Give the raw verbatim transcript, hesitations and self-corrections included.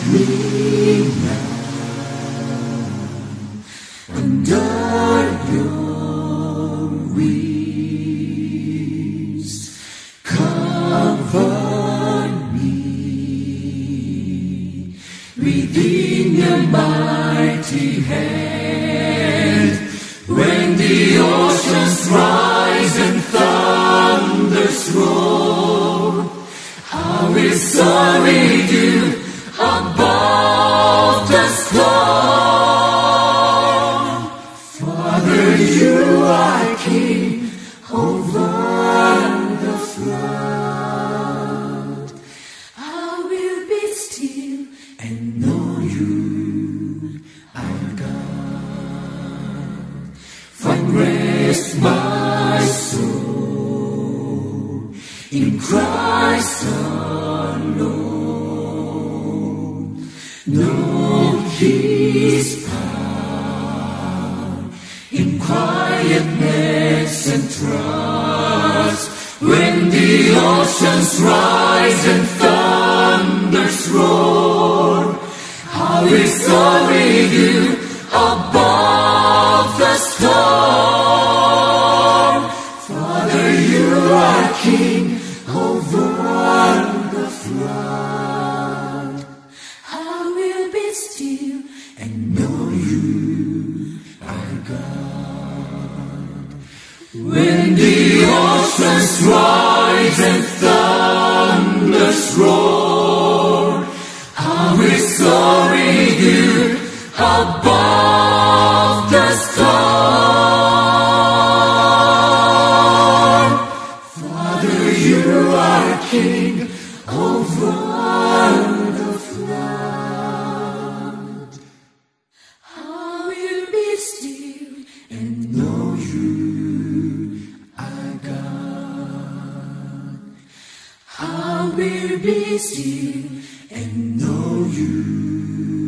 me now under your wings. Cover me within your mighty hand. When the oceans rise and thunders roar, I will soar with you above the storm. Father, you are King over the flood. I will be still and know you are God. Find rest, my soul, in Christ alone. Know His power in quietness and trust. When the oceans rise and thunders roar, I will soar with you above the storm. Father, you are King over the flood. I will be still and know you are God. When the oceans rise and thunders roar, I will soar with you above the storm. Father, you are King over the flood. I will be still and know you are God. I will be still and know you